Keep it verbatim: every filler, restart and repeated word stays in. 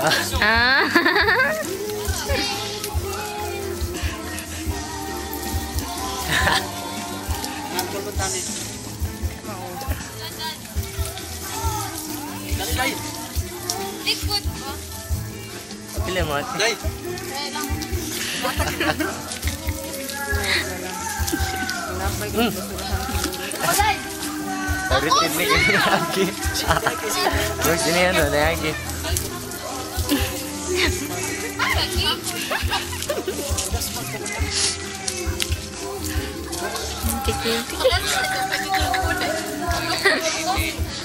Ah. Likod ko. Pila mo ate? Day. Paritin ni kini lagi. Terus ini ano na lagi. Tikit.